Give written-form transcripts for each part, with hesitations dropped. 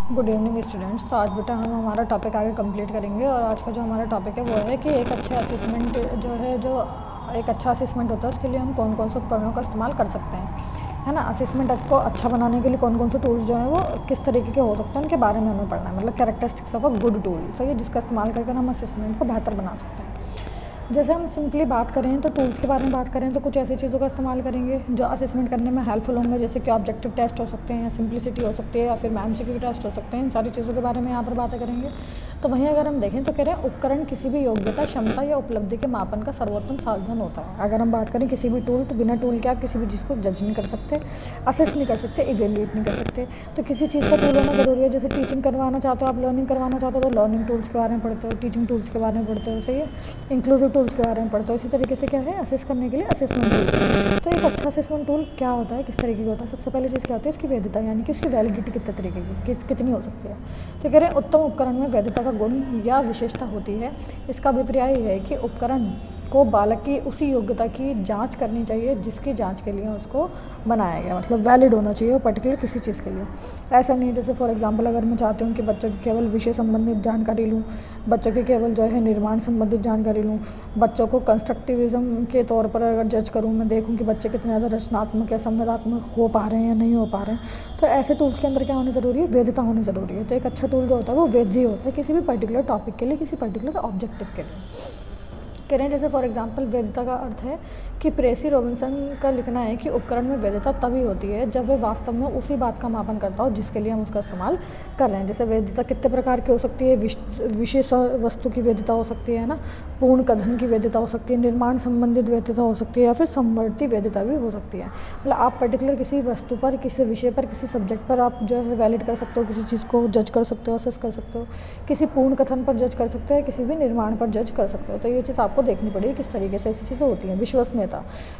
Good evening students. तो आज बेटा हम हमारा टॉपिक आगे कंप्लीट करेंगे और आज का जो हमारा टॉपिक है वो है कि एक अच्छा असेसमेंट जो एक अच्छा असेसमेंट होता है उसके लिए हम कौन कौन से उपकरणों का इस्तेमाल कर सकते हैं, है ना। असेसमेंट को अच्छा बनाने के लिए कौन कौन से टूल्स जो हैं वो किस तरीके के हो सकते हैं उनके बारे में हमें पढ़ना है। मतलब characteristics of a good tool, सही है, जिसका इस्तेमाल करके हम असेसमेंट को बेहतर बना सकते हैं। जैसे हम सिंपली बात करें तो टूल्स के बारे में बात करें तो कुछ ऐसी चीज़ों का इस्तेमाल करेंगे जो असेसमेंट करने में हेल्पफुल होंगे, जैसे कि ऑब्जेक्टिव टेस्ट हो सकते हैं या सिंप्लिसिटी हो सकती है या फिर एमसीक्यू टेस्ट हो सकते हैं। इन सारी चीज़ों के बारे में यहाँ पर बातें करेंगे। तो वहीं अगर हम देखें तो कह रहे हैं उपकरण किसी भी योग्यता, क्षमता या उपलब्धि के मापन का सर्वोत्तम साधन होता है। अगर हम बात करें किसी भी टूल, तो बिना टूल के आप किसी भी चीज़ को जज नहीं कर सकते, असेस नहीं कर सकते, इवेल्यूएट नहीं कर सकते। तो किसी चीज़ का टूल होना ज़रूरी है। जैसे टीचिंग करवाना चाहते हो आप, लर्निंग करवाना चाहते हो तो लर्निंग टूल्स के बारे में पढ़ते हो, टीचिंग टूल्स के बारे में पढ़ते हो, सही है, इंक्लूसिव टूल्स के बारे में पढ़ते हो। इसी तरीके से क्या है, असेस करने के लिए असेसमेंट टूल। तो एक अच्छा असेसमेंट टूल क्या होता है, किस तरीके का होता है। सबसे पहली चीज़ क्या होती है, इसकी वैधता, यानी कि उसकी वैलिडिटी कितने तरीके की कितनी हो सकती है। तो कह रहे हैं उत्तम उपकरण में वैधता का गुण या विशेषता होती है। इसका अभिप्राय यह है कि उपकरण को बालक की उसी योग्यता की जांच करनी चाहिए जिसकी जांच के लिए उसको बनाया गया, मतलब वैलिड होना चाहिए वो पर्टिकुलर किसी चीज़ के लिए। ऐसा नहीं है जैसे फॉर एग्जांपल अगर मैं चाहती हूँ कि बच्चों की केवल विषय संबंधित जानकारी लूँ, बच्चों की केवल जो है निर्माण संबंधित जानकारी लूँ, बच्चों को कंस्ट्रक्टिविज्म के तौर पर अगर जज करूँ, मैं देखूँ कि बच्चे कितने ज़्यादा रचनात्मक या संवेदनात्मक हो पा रहे हैं या नहीं हो पा रहे हैं, तो ऐसे टूल्स के अंदर क्या होना ज़रूरी है, वैधता होनी ज़रूरी है। तो एक अच्छा टूल जो होता है वो वैध होता है किसी भी पर्टिकुलर टॉपिक के लिए, किसी पर्टिकुलर ऑब्जेक्टिव के लिए। कह रहे हैं जैसे फॉर एग्जांपल वैधता का अर्थ है कि प्रेसी रॉबिन्सन का लिखना है कि उपकरण में वैधता तभी होती है जब वह वास्तव में उसी बात का मापन करता हो जिसके लिए हम उसका इस्तेमाल कर रहे हैं। जैसे वैधता कितने प्रकार की हो सकती है, विशेष वस्तु की वैधता हो सकती है ना, पूर्ण कथन की वैधता हो सकती है, निर्माण संबंधित वैधता हो सकती है या फिर समवर्ती वैधता भी हो सकती है। मतलब आप पर्टिकुलर किसी वस्तु पर, किसी विषय पर, किसी सब्जेक्ट पर आप जो है वैलिड कर सकते हो, किसी चीज़ को जज कर सकते हो, असेस कर सकते हो, किसी पूर्ण कथन पर जज कर सकते हो, किसी भी निर्माण पर जज कर सकते हो। तो ये चीज़ आपको देखनी पड़ेगी किस तरीके से ऐसी चीज़ें होती हैं। विश्वसनीयता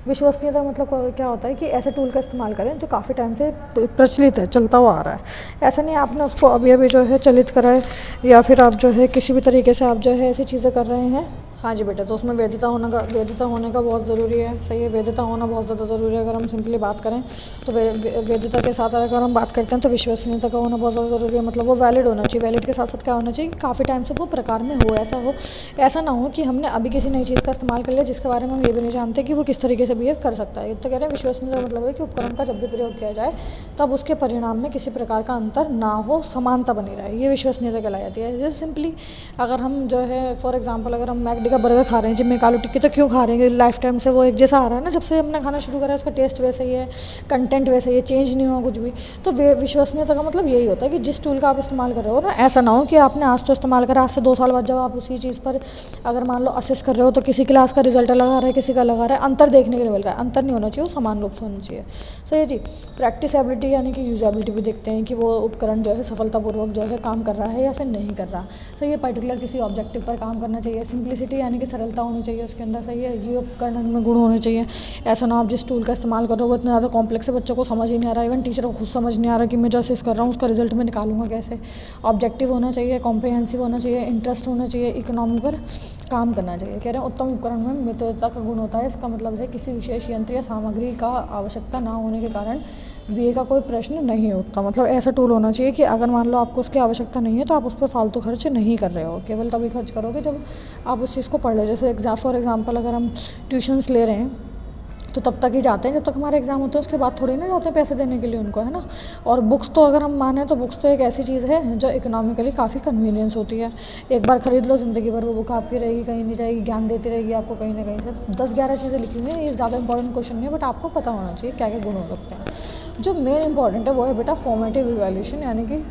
मतलब क्या होता है कि ऐसे टूल का इस्तेमाल करें जो काफ़ी टाइम से प्रचलित है, चलता हुआ आ रहा है। ऐसा नहीं आपने उसको अभी अभी जो है चलित करा है या फिर आप जो है किसी भी तरीके से आप जो है ऐसी चीज़ें कर रहे हैं। हाँ जी बेटा, तो उसमें वैधता होने का बहुत ज़रूरी है, सही है, वैधता होना बहुत ज़्यादा ज़रूरी है। अगर हम सिंपली बात करें तो वैधता के साथ अगर हम बात करते हैं तो विश्वसनीयता का होना बहुत ज़्यादा ज़रूरी है। मतलब वो वैलिड होना चाहिए। वैलिड के साथ साथ क्या होना चाहिए कि काफ़ी टाइम से वो प्रकार में हो, ऐसा ना हो कि हमने अभी किसी नई चीज़ का इस्तेमाल कर लिया जिसके बारे में हम ये भी नहीं जानते कि वो किस तरीके से बिहेव कर सकता है। तो कह रहे हैं विश्वसनीयता मतलब है कि उपकरण का जब भी प्रयोग किया जाए तब उसके परिणाम में किसी प्रकार का अंतर ना हो, समानता बनी रहे, ये विश्वसनीयता कहलाई जाती है। जैसे सिंपली अगर हम जो है फॉर एग्जांपल अगर हम मैकडी का बर्गर खा रहे हैं, जिम्मे आलू टिक्की, तो क्यों खा रहे हैं, लाइफ टाइम से वो एक जैसा आ रहा है ना, जब से हमने खाना शुरू करा है उसका टेस्ट वैसा ही है, कंटेंट वैसा ही है, चेंज नहीं हुआ कुछ भी। तो विश्वसनीयता का मतलब यही होता है कि जिस टूल का आप इस्तेमाल कर रहे हो ना, ऐसा ना हो कि आपने आज तो इस्तेमाल करा, आज से 2 साल बाद जब आप उसी चीज़ पर अगर मान लो असेस कर रहे हो तो किसी क्लास का रिजल्ट लगा रहा है, किसी का लगा रहा है, अंतर देखने के लिए मिल रहा है। अंतर नहीं होना चाहिए, वो समान रूप से होना चाहिए, सही है जी। प्रैक्टिसबिलिटी यानी कि यूजेबिलिटी भी देखते हैं कि वो उपकरण जो है सफलतापूर्वक जो है काम कर रहा है या फिर नहीं कर रहा, सही है। पर्टिकुलर किसी ऑब्जेक्टिव पर काम करना चाहिए। सिंप्लिसिटी यानी कि सरलता होनी चाहिए उसके अंदर, सही है। ये उपकरण में गुण होने चाहिए। ऐसा ना आप जिस टूल का इस्तेमाल कर रहे हो वो इतना ज़्यादा कॉम्प्लेक्स है, बच्चों को समझ ही नहीं आ रहा, इवन टीचर को खुद समझ नहीं आ रहा कि मैं जो असेस कर रहा हूँ उसका रिजल्ट मैं निकालूंगा कैसे। ऑब्जेक्टिव होना चाहिए, कॉम्प्रिहेंसिव होना चाहिए, इंटरेस्ट होना चाहिए, इकोनॉमी पर काम करना चाहिए। कह रहे हैं उत्तम उपकरण में मितव्ययिता का गुण होता है। इसका मतलब है किसी विशेष यंत्र या सामग्री का आवश्यकता ना होने के कारण व्यय का कोई प्रश्न नहीं उठता। मतलब ऐसा टूल होना चाहिए कि अगर मान लो आपको उसकी आवश्यकता नहीं है तो आप उस पर फालतू खर्च नहीं कर रहे हो, केवल तभी खर्च करोगे जब आप उस चीज़ को पढ़ ले। जैसे फॉर एग्जांपल अगर हम ट्यूशन्स ले रहे हैं तो तब तक ही जाते हैं जब तक हमारे एग्ज़ाम होते हैं, उसके बाद थोड़ी ना जाते हैं पैसे देने के लिए उनको, है ना। और बुक्स तो अगर हम माने तो बुक्स तो एक ऐसी चीज़ है जो इकोनॉमिकली काफ़ी कन्वीनियंस होती है। एक बार ख़रीद लो, ज़िंदगी भर वो बुक आपकी रहेगी, कहीं नहीं जाएगी, ज्ञान देती रहेगी आपको कहीं ना कहीं से। 10-11 चीज़ें लिखी हुई हैं, ये ज़्यादा इंपॉर्टेंट क्वेश्चन नहीं है, बट आपको पता होना चाहिए क्या क्या गुण हो सकते हैं। जो मेन इंपॉर्टेंट है वो है बेटा फॉर्मेटिव इवैल्यूएशन, यानी कि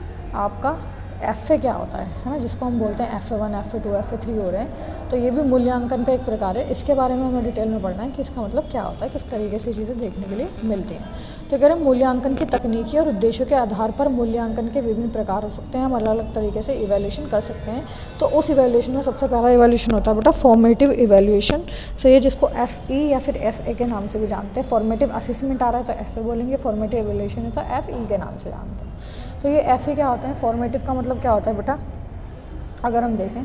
आपका FA क्या होता है ना, जिसको हम बोलते हैं FA1, FA2, FA3 हो रहे हैं। तो ये भी मूल्यांकन का एक प्रकार है। इसके बारे में हमें डिटेल में पढ़ना है कि इसका मतलब क्या होता है, किस तरीके से चीज़ें देखने के लिए मिलती हैं। तो कह रहे हैं मूल्यांकन की तकनीकी और उद्देश्यों के आधार पर मूल्यांकन के विभिन्न प्रकार हो सकते हैं। हम अलग अलग तरीके से इवैल्यूएशन कर सकते हैं। तो उस इवैल्यूएशन में सबसे पहला इवैल्यूएशन होता है बेटा फॉर्मेटिव इवैल्यूएशन, सही है, जिसको FE या फिर FA के नाम से भी जानते हैं। फॉर्मेटिव असेसमेंट आ रहा है तो FA बोलेंगे, फॉर्मेटिव इवैल्यूएशन है तो FE के नाम से जानते हैं। तो ये FE क्या होता है, फॉर्मेटिव का मतलब क्या होता है बेटा, अगर हम देखें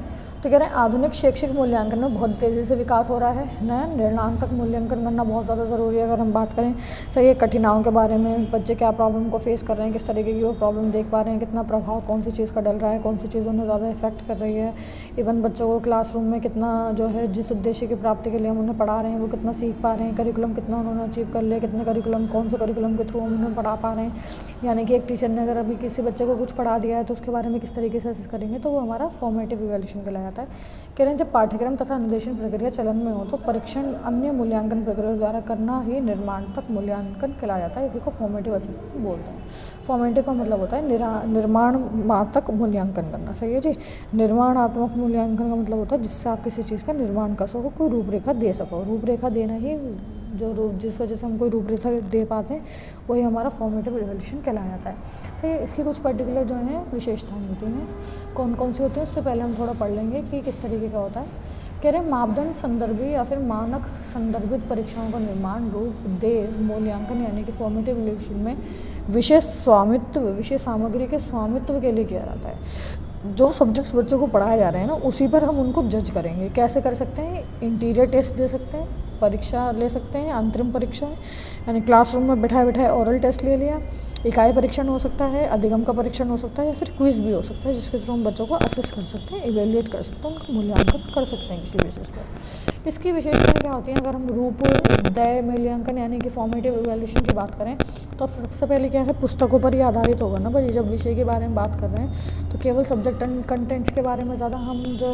तो कह रहे हैं आधुनिक शैक्षिक मूल्यांकन में बहुत तेज़ी से विकास हो रहा है। नया निर्णात्मक मूल्यांकन करना बहुत ज़्यादा ज़रूरी है। अगर हम बात करें सही है कठिनाइयों के बारे में, बच्चे क्या प्रॉब्लम को फेस कर रहे हैं, किस तरीके की वो प्रॉब्लम देख पा रहे हैं, कितना प्रभाव कौन सी चीज़ का डल रहा है, कौन सी चीज़ उन्हें ज़्यादा इफेक्ट कर रही है। इवन बच्चों को क्लासरूम में कितना जो है जिस उद्देश्य की प्राप्ति के लिए हम उन्हें पढ़ा रहे हैं वो कितना सीख पा रहे हैं, करिकुलम कितना उन्होंने अचीव कर लिया, कितने करिकुलम कौन से करिकुलम के थ्रू हम उन्हें पढ़ा पा रहे हैं। यानी कि एक टीचर ने अगर अभी किसी बच्चे को कुछ पढ़ा दिया है तो उसके बारे में किस तरीके से असेस करेंगे, तो वो हमारा फॉर्मेटिव इवैल्यूएशन कहलाया जाता है। कह रहे हैं जब पाठ्यक्रम तथा अनुदेशन प्रक्रिया चलन में हो तो परीक्षण अन्य मूल्यांकन प्रक्रिया द्वारा करना ही निर्माणात्मक मूल्यांकन कहलाया जाता है। इसी को फॉर्मेटिव असेसमेंट बोलते हैं। फॉर्मेटिव का मतलब होता है निर्माणात्मक मूल्यांकन करना। सही है जी। निर्माणात्मक मूल्यांकन का मतलब होता है जिससे आप किसी चीज़ का निर्माण कर सको, कोई रूपरेखा दे सको। रूपरेखा देना ही जो रूप जिस वजह से हम कोई रूपरेखा दे पाते हैं वही हमारा फॉर्मेटिव इवैल्यूएशन कहलाया जाता है। सही है। इसकी कुछ पर्टिकुलर जो है विशेषताएं होती हैं, कौन कौन सी होती हैं उससे पहले हम थोड़ा पढ़ लेंगे कि किस तरीके का होता है। कह रहे हैं मापदंड संदर्भी या फिर मानक संदर्भित परीक्षाओं का निर्माण रूप दे मूल्यांकन यानी कि फॉर्मेटिव इवैल्यूएशन में विषय सामग्री के स्वामित्व के लिए किया जाता है। जो सब्जेक्ट्स बच्चों को पढ़ाए जा रहे हैं ना उसी पर हम उनको जज करेंगे। कैसे कर सकते हैं? इंटीरियर टेस्ट दे सकते हैं, परीक्षा ले सकते हैं, अंतरिम परीक्षा है यानी क्लासरूम में बैठाए बैठाए ओरल टेस्ट ले लिया, इकाई परीक्षण हो सकता है, अधिगम का परीक्षण हो सकता है या फिर क्विज भी हो सकता है जिसके थ्रू हम बच्चों को असेस कर सकते हैं, इवेल्युएट कर सकते हैं, उनका मूल्यांकन कर सकते हैं किसी विशेष पर। इसकी विशेषताएं क्या होती हैं? अगर हम रूपदय मूल्यांकन यानी कि फॉर्मेटिव इवैल्यूएशन की बात करें तो अब सबसे पहले क्या है, पुस्तकों पर ही आधारित होगा ना भाई। जब विषय के बारे में बात कर रहे हैं तो केवल सब्जेक्ट एंड कंटेंट्स के बारे में ज़्यादा हम जो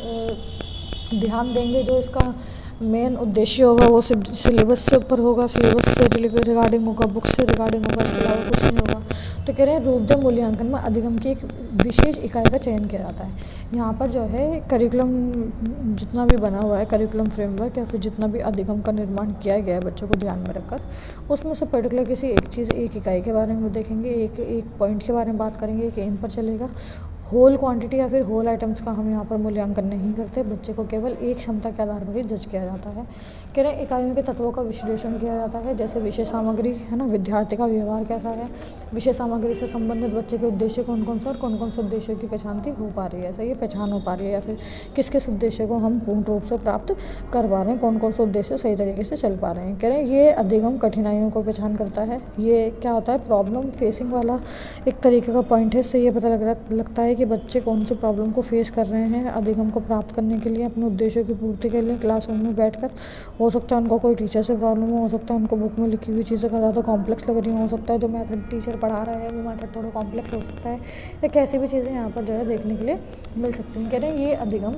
है ध्यान देंगे। जो इसका मेन उद्देश्य होगा वो सिलेबस से ऊपर होगा, सिलेबस से रिगार्डिंग होगा, बुक से रिगार्डिंग होगा, इसके अलावा कुछ नहीं होगा। तो कह रहे हैं रूपदय मूल्यांकन में अधिगम की एक विशेष इकाई का चयन किया जाता है। यहाँ पर जो है करिकुलम जितना भी बना हुआ है, करिकुलम फ्रेमवर्क या फिर जितना भी अधिगम का निर्माण किया गया है बच्चों को ध्यान में रखकर, उसमें से पर्टिकुलर किसी एक चीज़, एक इकाई के बारे में देखेंगे, एक पॉइंट के बारे में बात करेंगे, एक एम पर चलेगा। होल क्वांटिटी या फिर होल आइटम्स का हम यहाँ पर मूल्यांकन नहीं करते। बच्चे को केवल एक क्षमता के आधार पर ही जज किया जाता है। कह रहे हैं इकाइयों के तत्वों का विश्लेषण किया जाता है, जैसे विषय सामग्री है ना, विद्यार्थी का व्यवहार कैसा है, विषय सामग्री से संबंधित बच्चे के उद्देश्य कौन कौन से और कौन कौन से उद्देश्यों की पहचानती हो पा रही है, सही है, पहचान हो पा रही है, या फिर किस किस उद्देश्य को हम पूर्ण रूप से प्राप्त कर पा रहे हैं, कौन कौन से उद्देश्य सही तरीके से चल पा रहे हैं। कह रहे हैं ये अधिगम कठिनाइयों को पहचान करता है। ये क्या होता है, प्रॉब्लम फेसिंग वाला एक तरीके का पॉइंट है। इससे ये पता लगता है कि बच्चे कौन से प्रॉब्लम को फेस कर रहे हैं अधिगम को प्राप्त करने के लिए, अपने उद्देश्यों की पूर्ति के लिए क्लासरूम में बैठकर। हो सकता है उनको कोई टीचर से प्रॉब्लम हो सकता है उनको बुक में लिखी हुई चीज़ें ज़्यादा कॉम्प्लेक्स लग रही हो सकता है जो मेथड टीचर पढ़ा रहा है वो मेथड थोड़ा कॉम्प्लेक्स हो सकता है, या कैसी भी चीज़ें यहाँ पर जो है देखने के लिए मिल सकती हैं। कह रहे हैं ये अधिगम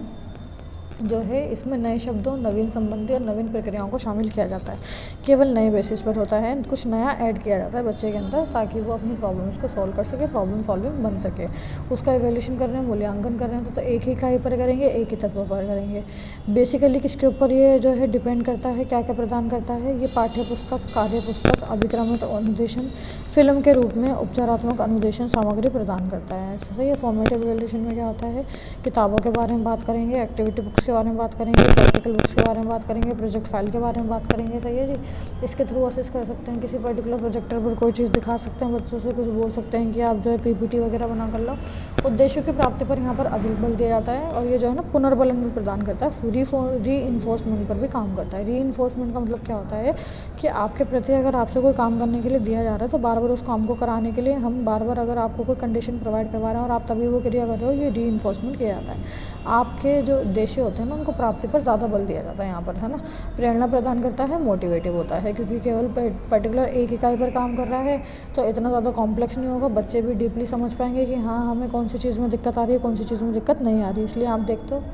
जो है इसमें नए शब्दों, नवीन संबंधी और नवीन प्रक्रियाओं को शामिल किया जाता है। केवल नए बेसिस पर होता है, कुछ नया ऐड किया जाता है बच्चे के अंदर ताकि वो अपनी प्रॉब्लम्स को सॉल्व कर सके, प्रॉब्लम सॉल्विंग बन सके। उसका इवैल्यूएशन कर रहे हैं, मूल्यांकन कर रहे हैं तो एक ही इकाई पर करेंगे, एक ही तत्व पर करेंगे। बेसिकली किसके ऊपर ये जो है डिपेंड करता है, क्या क्या प्रदान करता है, ये पाठ्य पुस्तक, कार्य पुस्तक, अभिक्रमित अनुदेशन, फिल्म के रूप में उपचारात्मक अनुदेशन सामग्री प्रदान करता है। सही है। फॉर्मेटिव इवैल्यूएशन में क्या होता है, किताबों के बारे में बात करेंगे, एक्टिविटी बुक्स के बारे में बात करेंगे, प्रैक्टिकल बुक्स के बारे में बात करेंगे, प्रोजेक्ट फाइल के बारे में बात करेंगे। सही है जी। इसके थ्रू असेस कर सकते हैं, किसी पर्टिकुलर प्रोजेक्टर पर कोई चीज़ दिखा सकते हैं, बच्चों से कुछ बोल सकते हैं कि आप जो है पीपीटी वगैरह बना कर लो। उद्देश्यों की प्राप्ति पर यहाँ पर अधिक बल दिया जाता है और ये जो है ना पुनर्बलन भी प्रदान करता है, री इन्फोर्समेंट पर भी काम करता है। री इन्फोर्समेंट का मतलब क्या होता है कि आपके प्रति अगर आपसे कोई काम करने के लिए दिया जा रहा है तो बार बार उस काम को कराने के लिए हम बार बार अगर आपको कोई कंडीशन प्रोवाइड करवा रहे हैं और आप तभी वो क्रिया कर रहे हो, ये री इन्फोर्समेंट किया जाता है। आपके जो उद्देश्य होते हैं ना उनको प्राप्ति पर ज़्यादा बल दिया जाता है यहाँ पर, है ना। प्रेरणा प्रदान करता है, मोटिवेटिव होता है क्योंकि केवल पर्टिकुलर एक इकाई पर काम कर रहा है तो इतना ज़्यादा कॉम्प्लेक्स नहीं होगा, बच्चे भी डीपली समझ पाएंगे कि हाँ हमें कौन सी चीज़ में दिक्कत आ रही है, कौन सी चीज़ में दिक्कत नहीं आ रही। इसलिए आप देखते हो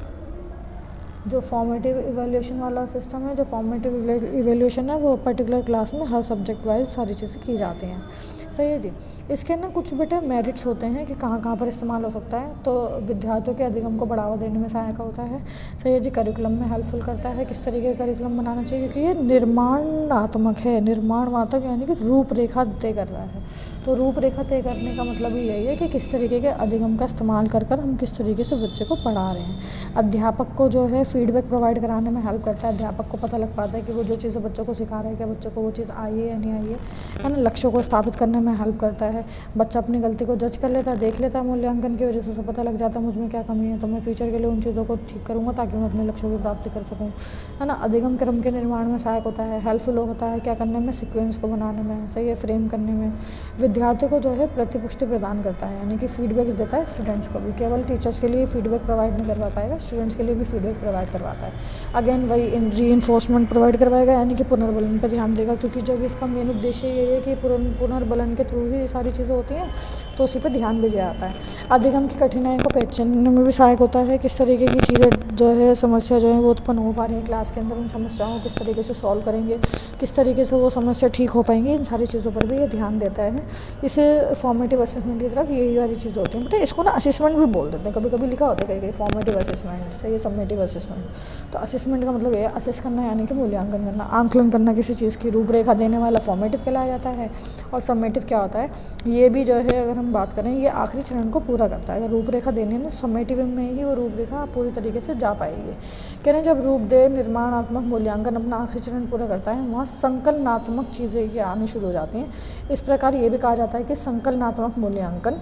जो फॉर्मेटिव इवैल्यूएशन वाला सिस्टम है, जो फॉर्मेटिव इवैल्यूएशन है वो पर्टिकुलर क्लास में हर सब्जेक्ट वाइज सारी चीज़ें की जाती हैं। सही है जी। इसके ना कुछ बेटे मेरिट्स होते हैं कि कहाँ कहाँ पर इस्तेमाल हो सकता है। तो विद्यार्थियों के अधिगम को बढ़ावा देने में सहायक होता है। सही है जी। करिकुलम में हेल्पफुल करता है, किस तरीके का करिकुलम बनाना चाहिए क्योंकि ये निर्माणात्मक है, निर्माणात्मक यानी कि रूपरेखा तय कर रहा है। तो रूपरेखा तय करने का मतलब ही यही है कि किस तरीके के अधिगम का इस्तेमाल कर हम किस तरीके से बच्चे को पढ़ा रहे हैं। अध्यापक को जो है फीडबैक प्रोवाइड कराने में हेल्प करता है। अध्यापक को पता लग पाता है कि वो जो चीज़ें बच्चों को सिखा रहा है, क्या बच्चों को वो चीज़ आई है या नहीं आई है ना। लक्ष्यों को स्थापित करने में हेल्प करता है। बच्चा अपनी गलती को जज कर लेता है, देख लेता है मूल्यांकन की वजह से, उसे पता लग जाता है मुझ में क्या कमी है, तो मैं फ्यूचर के लिए उन चीज़ों को ठीक करूँगा ताकि मैं अपने लक्ष्यों की प्राप्ति कर सकूँ, है ना। अधिगम क्रम के निर्माण में सहायक होता है, हेल्पफुल होता है क्या करने में, सीक्वेंस को बनाने में, सही है, फ्रेम करने में। विद्यार्थियों को जो है प्रतिपुष्टि प्रदान करता है, यानी कि फीडबैक देता है स्टूडेंट्स को भी। केवल टीचर्स के लिए फीडबैक प्रोवाइड नहीं करवा पाएगा, स्टूडेंट्स के लिए भी फीडबैक प्रोवाइड करवाता है। अगेन वही रीइंफोर्समेंट प्रोवाइड करवाएगा, यानी कि पुनर्बलन पर ध्यान देगा, क्योंकि जब इसका मेन उद्देश्य ये है कि पुनर्बलन के थ्रू ही ये सारी चीज़ें होती हैं, तो उसी पर ध्यान भी दिया जाता है। अधिगम की कठिनाई को पहचानने में भी सहायक होता है, किस तरीके की चीज़ें जो है, समस्या जो है वो उत्पन्न हो पा रही है क्लास के अंदर, उन समस्याओं को किस तरीके से सॉल्व करेंगे, किस तरीके से वो समस्या ठीक हो पाएंगी, इन सारी चीज़ों पर भी ये ध्यान देता है। इसे फॉर्मेटिव असेसमेंट की तरफ यही वाली चीज़ें होती हैं। बेटा इसको ना असेसमेंट भी बोल देते हैं, कभी कभी लिखा होता है कहीं फॉर्मेटिव असेसमेंट से, ये सबमेटिव असेसमेंट। तो असेसमेंट का मतलब ये असेस करना, यानी कि मूल्यांकन करना, आंकलन करना किसी चीज़ की, रूपरेखा देने वाला फॉर्मेटिव कहलाया जाता है। और सबमेटिव क्या होता है, ये भी जो है अगर हम बात करें, ये आखिरी चरण को पूरा करता है। अगर रूपरेखा देनी है तो सबमेटिव में ही वो रूपरेखा पूरी तरीके से जा पाएगी। कह रहे हैं जब रूप दे निर्माणात्मक मूल्यांकन अपना आखिरी चरण पूरा करता है, वहाँ संकलनात्मक चीज़ें ये आनी शुरू हो जाती हैं। इस प्रकार ये भी कहा जाता है कि संकलनात्मक मूल्यांकन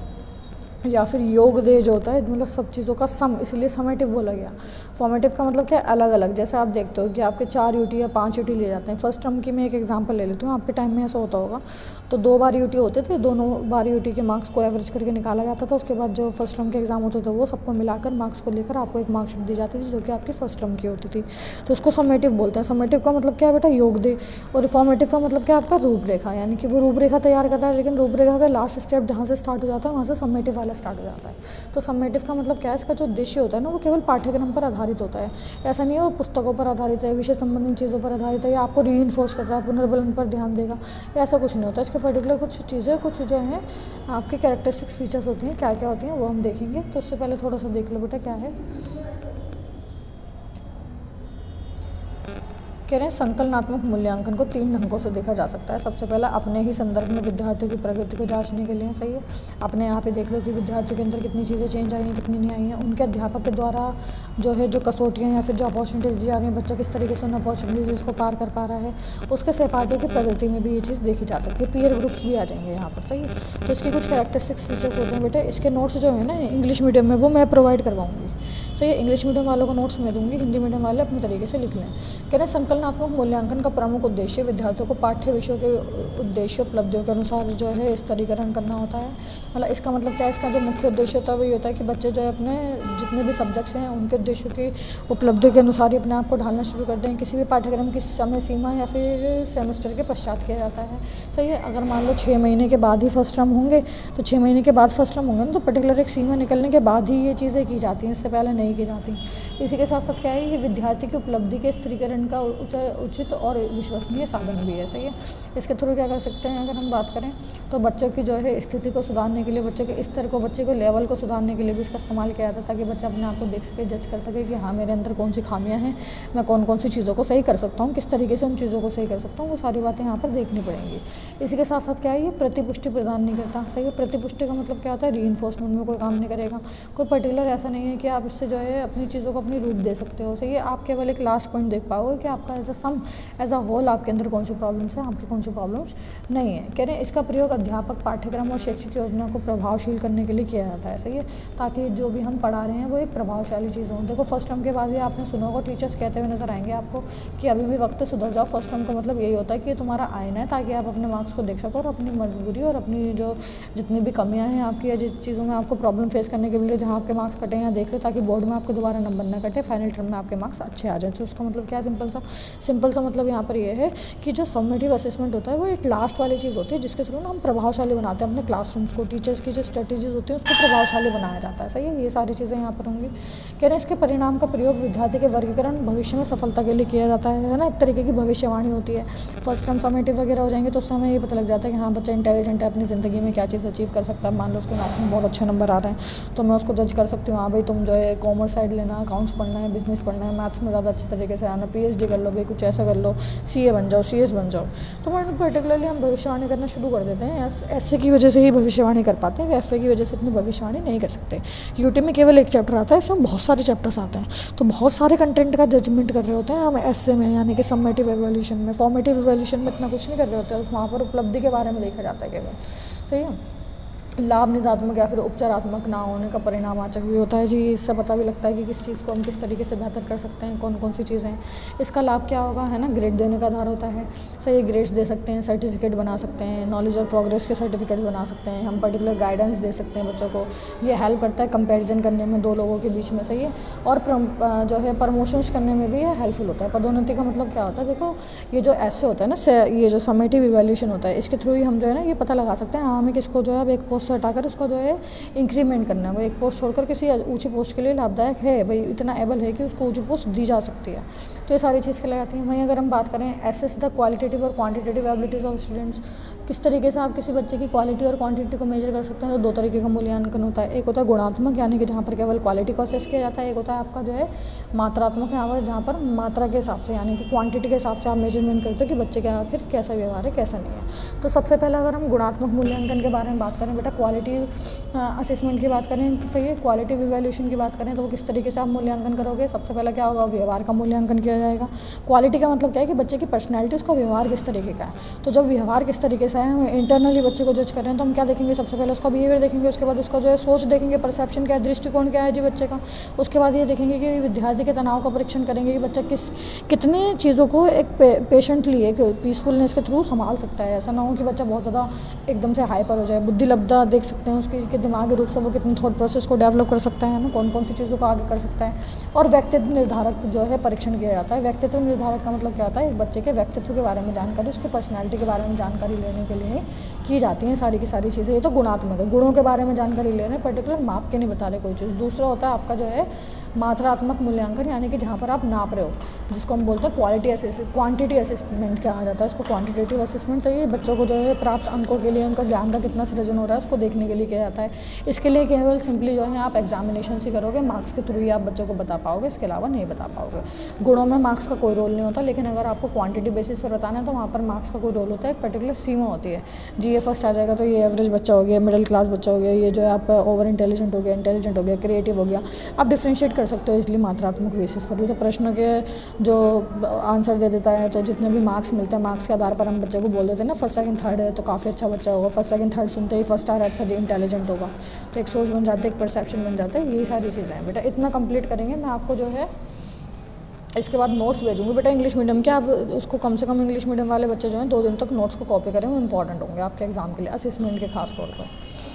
या फिर योग दे जो होता है, मतलब सब चीज़ों का सम, इसलिए समेटिव बोला गया। फॉर्मेटिव का मतलब क्या है, अलग अलग। जैसे आप देखते हो कि आपके 4 यूटी या 5 यूटी ले जाते हैं। फर्स्ट टर्म की मैं एक एग्जांपल ले लेती हूँ, आपके टाइम में ऐसा होता होगा, तो 2 बार यूटी होते थे, दोनों बार यूटी के मार्क्स को एवरेज करके निकाला जाता था। उसके बाद जो फर्स्ट टर्म के एग्जाम होते थे वो सबको मिलाकर मार्क्स को लेकर आपको एक मार्कशीट दी जाती थी, जो कि आपकी फर्स्ट टर्म की होती थी। तो उसको समेटिव बोलते हैं। समेटिव का मतलब क्या है बेटा, योग दे। और फॉर्मेटिव का मतलब क्या है आपका, रूपरेखा, यानी कि वो रूपरेखा तैयार कर रहा है, लेकिन रूपरेखा का लास्ट स्टेप जहाँ से स्टार्ट हो जाता है वहाँ से समेटिव वाला स्टार्ट हो जाता है। तो सबमेटिव का मतलब क्या है, इसका जो उद्देश्य होता है ना, वो केवल पाठ्यक्रम पर आधारित होता है। ऐसा नहीं है वो पुस्तकों पर आधारित है, विषय संबंधी चीज़ों पर आधारित है, या आपको रीइंफोर्स कर रहा है, पुनर्बलन पर ध्यान देगा, ऐसा कुछ नहीं होता। इसके पर्टिकुलर कुछ चीज़ें, कुछ जो हैं आपकी कैरेक्टरिस्टिक्स फीचर्स होती हैं, क्या क्या होती हैं वो हम देखेंगे। तो उससे पहले थोड़ा सा देख लो बेटा क्या है। कह रहे हैं संकलनात्मक मूल्यांकन को 3 ढंगों से देखा जा सकता है। सबसे पहला अपने ही संदर्भ में विद्यार्थियों की प्रगति को जांचने के लिए, सही है। अपने यहाँ पे देख लो कि विद्यार्थियों के अंदर कितनी चीज़ें चेंज आई हैं, कितनी नहीं आई हैं। उनके अध्यापक के द्वारा जो है, जो कसौटियाँ या फिर जो अपॉर्चुनिटीज़ दी जा रही हैं, बच्चा किस तरीके से उन अपॉर्चुनिटीज़ को पार कर पा रहा है। उसके सहपाठी की प्रगति में भी ये चीज़ देखी जा सकती है। पीयर ग्रुप्स भी आ जाएंगे यहाँ पर, सही है। तो इसके कुछ कैरेक्टरिस्टिक्स फीचर्स होते हैं बेटे। इसके नोट्स जो है ना इंग्लिश मीडियम में, वो मैं प्रोवाइड करवाऊँगी, सही है। इंग्लिश मीडियम वालों को नोट्स मैं दूँगी, हिंदी मीडियम वाले अपने तरीके से लिख लें। कह रहे हैं संकलनात्मक मूल्यांकन का प्रमुख उद्देश्य विद्यार्थियों को पाठ्य विषयों के उद्देश्य उपलब्धियों के अनुसार जो है स्तरीकरण करना होता है। मतलब इसका मतलब क्या है, इसका जो मुख्य उद्देश्य होता है वो ये होता है कि बच्चे जो है अपने जितने भी सब्जेक्ट्स हैं उनके उद्देश्यों की उपलब्धियों के अनुसार ही अपने आप को ढालना शुरू करते हैं। किसी भी पाठ्यक्रम की समय सीमा या फिर सेमेस्टर के पश्चात किया जाता है, सही है। अगर मान लो 6 महीने के बाद ही फर्स्ट टर्म होंगे, तो 6 महीने के बाद फर्स्ट टर्म होंगे ना, तो पर्टिकुलर एक सीमा निकलने के बाद ही ये चीज़ें की जाती हैं, इससे पहले नहीं की जाती। इसी के साथ साथ क्या है, ये विद्यार्थी की उपलब्धि के स्तरीकरण का उचित और विश्वसनीय साधन भी है, सही है। इसके थ्रू क्या कर सकते हैं, अगर हम बात करें तो बच्चों की जो है स्थिति को सुधारने के लिए, बच्चों के स्तर को, बच्चे को लेवल को सुधारने के लिए भी इसका इस्तेमाल किया जाता है, ताकि बच्चा अपने आप को देख सके, जज कर सके कि हाँ मेरे अंदर कौन सी खामियां हैं, मैं कौन कौन सी चीज़ों को सही कर सकता हूँ, किस तरीके से उन चीज़ों को सही कर सकता हूँ, वो सारी बातें यहाँ पर देखनी पड़ेंगी। इसी के साथ साथ क्या है, ये प्रतिपुष्टि प्रदान नहीं करता, सही है। प्रतिपुष्टि का मतलब क्या होता है, रीइंफोर्समेंट में कोई काम नहीं करेगा। कोई पर्टिकुलर ऐसा नहीं है कि आप इससे जो है अपनी चीज़ों को अपनी रूप दे सकते हो, सही है। आप केवल एक लास्ट पॉइंट देख पाओगे कि आपका as a sum, as a whole आपके अंदर कौन सी प्रॉब्लम्स हैं, आपकी कौन सी प्रॉब्लम्स नहीं है। कह रहे हैं इसका प्रयोग अध्यापक पाठ्यक्रम और शैक्षिक योजना को प्रभावशील करने के लिए किया जाता है, सही है, ताकि जो भी हम पढ़ा रहे हैं वो एक प्रभावशाली चीज़ हो। देखो फर्स्ट टर्म के बाद ही आपने सुना होगा, टीचर्स कहते हुए नजर आएंगे आपको कि अभी भी वक्त सुधर जाओ। फर्स्ट टर्म का मतलब यही होता है कि ये तुम्हारा आईना है, ताकि आप अपने मार्क्स को देख सको और अपनी मजबूरी और अपनी जो जितनी भी कमियाँ हैं आपकी, या जिस चीज़ों में आपको प्रॉब्लम फेस करने के लिए जहाँ आपके मार्क्स कटे हैं देख लो, ताकि बोर्ड में आपको दोबारा नंबर ना कटे, फाइनल टर्म में आपके मार्क्स अच्छे आ जाए। तो उसका मतलब क्या, सिंपल सा मतलब यहाँ पर ये है कि जो सबमेटिव असेसमेंट होता है वो एक लास्ट वाली चीज़ होती है, जिसके थ्रू ना हम प्रभावशाली बनाते हैं अपने क्लासरूम्स को। टीचर्स की जो स्ट्रेटेजीज होती है उसको प्रभावशाली बनाया जाता है, सही है। ये सारी चीज़ें यहाँ पर होंगी। कह रहे हैं इसके परिणाम का प्रयोग विद्यार्थी के वर्गीकरण भविष्य में सफलता के लिए किया जाता है ना। एक तरीके की भविष्यवाणी होती है। फर्स्ट टर्म समेटिव वगैरह हो जाएंगे तो उससे हमें ये पता लग जाता है कि हाँ बच्चा इंटेलिजेंट है, अपनी ज़िंदगी में क्या चीज़ अचीव कर सकता है। मान लो उसके मैथ्स में बहुत अच्छे नंबर आ रहे हैं तो मैं उसको जज कर सकती हूँ, हाँ भाई तुम जो है कॉमर्स साइड लेना, अकाउंट्स पढ़ना है, बिजनेस पढ़ना है, मैथ्स में ज़्यादा अच्छे तरीके से आना, PhD कर लो भाई, कुछ ऐसा कर लो, CA बन जाओ, CS बन जाओ। तो पर्टिकुलरली हम भविष्यवाणी करना शुरू कर देते हैं। ऐसे की वजह से ही भविष्यवाणी कर पाते हैं, FA की वजह से इतनी भविष्यवाणी नहीं कर सकते। यूटी में केवल एक चैप्टर आता है, इसमें बहुत सारे चैप्टर्स आते हैं, तो बहुत सारे कंटेंट का जजमेंट कर रहे होते हैं हम ऐसे में, यानी कि सम्मेटिव इवैल्यूएशन में। फॉर्मेटिव इवैल्यूएशन में इतना कुछ नहीं कर रहे होते, वहाँ पर उपलब्धि के बारे में देखा जाता है केवल। सही है। लाभ निदात्मक या फिर उपचारात्मक ना होने का परिणामवाचक भी होता है जी। इससे पता भी लगता है कि किस चीज़ को हम किस तरीके से बेहतर कर सकते हैं, कौन कौन सी चीज़ें। इसका लाभ क्या होगा, है ना, ग्रेड देने का आधार होता है। सही, ग्रेड्स दे सकते हैं, सर्टिफिकेट बना सकते हैं, नॉलेज और प्रोग्रेस के सर्टिफिकेट्स बना सकते हैं, हम पर्टिकुलर गाइडेंस दे सकते हैं बच्चों को। ये हेल्प करता है कंपेरिजन करने में दो लोगों के बीच में। सही है। और जो है प्रमोशंस करने में भी ये हेल्पफुल होता है। पदोन्नति का मतलब क्या होता है, देखो ये जो ऐसे होता है ना, ये जो समेटिव इवैल्यूएशन होता है, इसके थ्रू ही हम जो है ना ये पता लगा सकते हैं हाँ हमें किसको जो है अब एक पोस्ट से हटाकर उसको जो है इंक्रीमेंट करना है। वो एक पोस्ट छोड़कर किसी ऊंची पोस्ट के लिए लाभदायक है, भाई इतना एबल है कि उसको ऊंची पोस्ट दी जा सकती है। तो ये सारी चीज़ कहलाती हैं। वहीं अगर हम बात करें एसेस द क्वालिटेटिव और क्वांटिटेटिव एबिलिटीज़ ऑफ स्टूडेंट्स, किस तरीके से आप किसी बच्चे की क्वालिटी और क्वांटिटी को मेजर कर सकते हैं। तो दो तरीके का मूल्यांकन होता है। एक होता है गुणात्मक, यानी कि जहाँ पर केवल क्वालिटी को असेस किया जाता है। एक होता है आपका जो है मात्रात्मक, यहाँ पर जहाँ पर मात्रा के हिसाब से, यानी कि क्वांटिटी के हिसाब से आप मेजरमेंट करते हो कि बच्चे का आखिर कैसा व्यवहार है, कैसा नहीं है। तो सबसे पहले अगर हम गुणात्मक मूल्यांकन के बारे में बात करें बेटा, क्वालिटी असेसमेंट की बात करें, सही है, क्वालिटिव इवैल्यूएशन की बात करें, तो वो किस तरीके से आप मूल्यांकन करोगे। सबसे पहले क्या होगा, व्यवहार का मूल्यांकन किया जाएगा। क्वालिटी का मतलब क्या है कि बच्चे की पर्सनैलिटी, उसका व्यवहार किस तरीके का है। तो जब व्यवहार किस तरीके से है, हम इंटरनली बच्चे को जज कर रहे हैं, तो हम क्या देखेंगे, सबसे पहले उसका बिहेवियर देखेंगे, उसके बाद उसका जो है सोच देखेंगे, परसेप्शन क्या है, दृष्टिकोण क्या है जी बच्चे का। उसके बाद ये देखेंगे कि विद्यार्थी के तनाव का परीक्षण करेंगे कि बच्चा कितने चीज़ों को एक पेशेंटली, एक पीसफुलनेस के थ्रू संभाल सकता है। ऐसा ना हो कि बच्चा बहुत ज़्यादा एकदम से हाइपर हो जाए। बुद्धिलब्धता देख सकते हैं उसके दिमागी रूप से वो कितने थॉट प्रोसेस को डेवलप कर सकता है ना, कौन कौन सी चीज़ों को आगे कर सकता है। और व्यक्तित्व निर्धारक जो है परीक्षण किया जाता है। व्यक्तित्व निर्धारक का मतलब क्या होता है, एक बच्चे के व्यक्तित्व के बारे में जानकारी, उसके पर्सनैलिटी के बारे में जानकारी लेने के लिए की जाती हैं सारी की सारी चीज़ें। ये तो गुणात्मक है, गुणों के बारे में जानकारी ले रहे हैं, पर्टिकुलर माप के नहीं बता रहे कोई चीज़। दूसरा होता है आपका जो है मात्रात्मक मूल्यांकन, यानी कि जहाँ पर आप नाप रहे हो, जिसको हम बोलते हैं क्वांटिटी असेसमेंट कहा जाता है इसको, क्वांटिटेटिव असेसमेंट। चाहिए बच्चों को जो है प्राप्त अंकों के लिए, उनका ज्ञान का कितना सृजन हो रहा है उसको देखने के लिए किया जाता है। इसके लिए केवल सिंपली जो है आप एग्जामिनेशन से करोगे, मार्क्स के थ्रू ही आप बच्चों को बता पाओगे, इसके अलावा नहीं बता पाओगे। गुणों में मार्क्स का कोई रोल नहीं होता, लेकिन अगर आपको क्वांटिटी बेसिस पर बताना है तो वहाँ पर मार्क्स का कोई रोल होता है। एक पर्टिकुलर सीमा होती है जी, ये फर्स्ट आ जाएगा तो ये एवरेज बच्चा हो गया, मिडिल क्लास बच्चा हो गया, ये जो है आपका ओवर इंटेलिजेंट हो गया, इंटेलिजेंट हो गया, क्रिएटिव हो गया। आप डिफ्रेंशिएट कर सकते हो इसलिए मात्रात्मक बेसिस पर भी। तो प्रश्न के जो आंसर दे देता है, तो जितने भी मार्क्स मिलते हैं, मार्क्स के आधार पर हम बच्चे को बोल देते हैं ना, फर्स्ट सेकंड थर्ड है तो काफ़ी अच्छा बच्चा होगा। फर्स्ट सेकंड थर्ड सुनते ही फर्स्ट आ रहा है, अच्छा जी इंटेलिजेंट होगा, तो एक सोच बन जाती है, एक परसेप्शन बन जाता है। यही सारी चीज़ें हैं बेटा। इतना कंप्लीट करेंगे, मैं आपको जो है इसके बाद नोट्स भेजूंगी बेटा इंग्लिश मीडियम के। आप उसको कम से कम इंग्लिश मीडियम वाले बच्चे जो हैं 2 दिन तक नोट्स को कॉपी करें, वो इंपॉर्टेंट होंगे आपके एग्जाम के लिए, असेसमेंट के खास तौर पर।